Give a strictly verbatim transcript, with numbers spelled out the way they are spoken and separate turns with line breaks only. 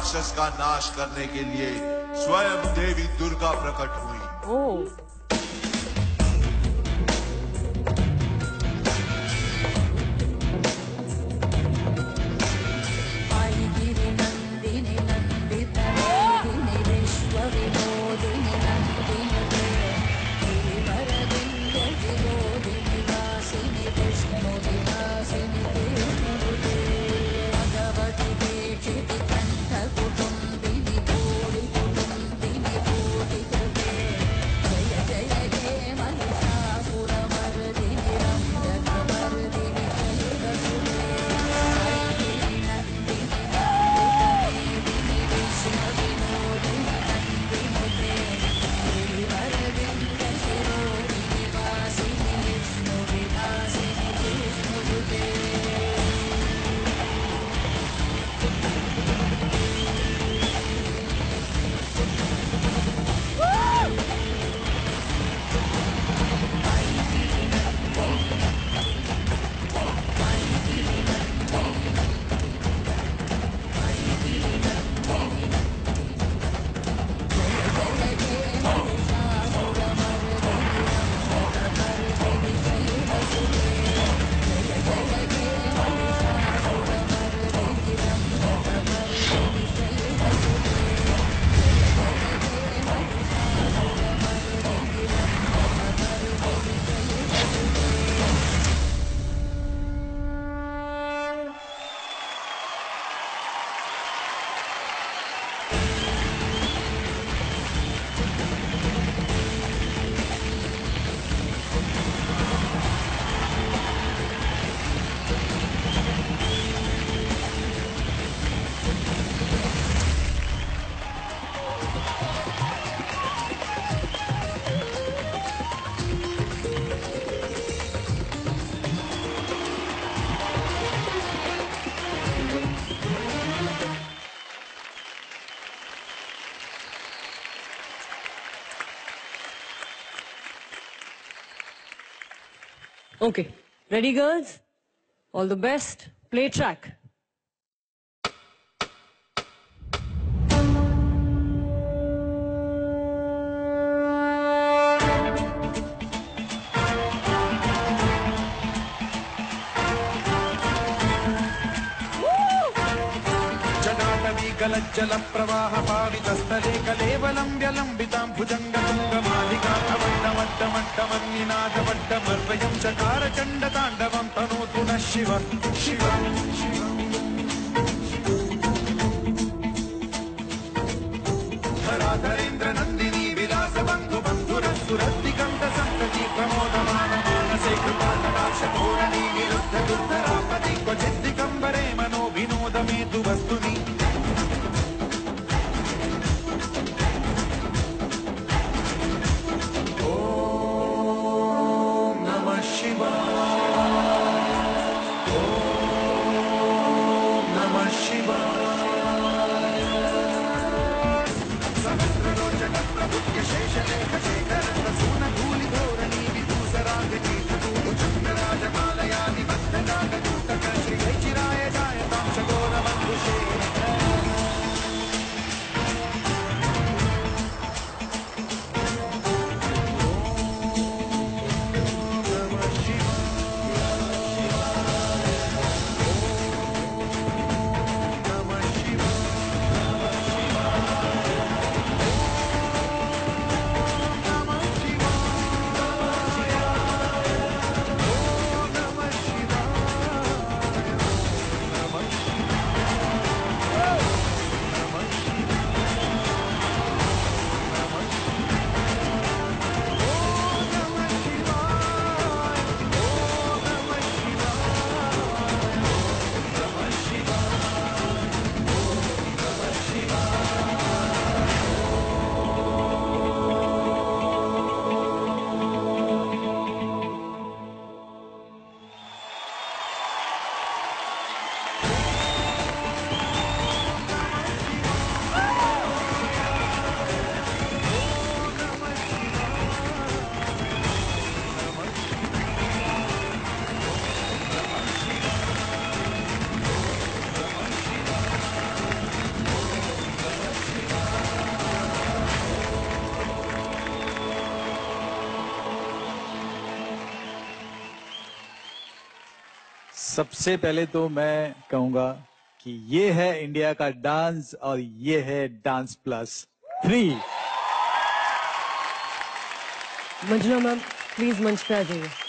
राक्षस का नाश करने के लिए स्वयं देवी दुर्गा प्रकट हुई।
ओह Okay, ready girls? All the best. Play track.
जल प्रवाह पावितस्थले कलेवलं व्यलंबितां भुजंगतुंगमालिकावड्डमट्टमट्टमन्निनादवड्डमर्वयं चकार चण्डताण्डवं तनोतु नः शिव शिव धराधरेन्द्र नन्दिनी विलास बन्धु बन्धुरसुरद्दिगन्त सन्तति प्रमोदमान मानसे कृपाकटाक्ष धोरणी निरुद्ध दुर्धरापति क्वचिद्दिगम्बरे मनो विनोदमेतु वस्तुनि
सबसे पहले तो मैं कहूंगा कि ये है इंडिया का डांस और ये है dance plus three.
Manjula ma'am, please मंच पे आ जाइए।